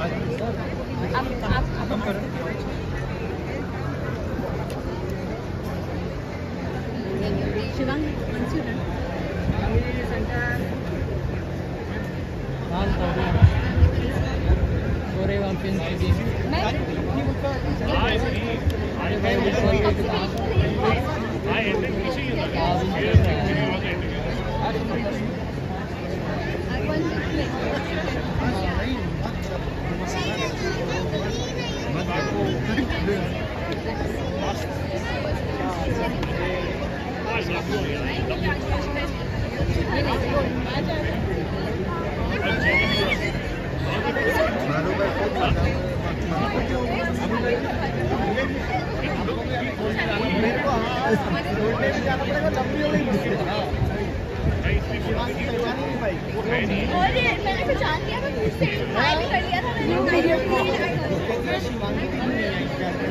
शिवांगी मैंने पहचान लिया, मैं मुझसे ट्राई भी कर लिया था मैंने।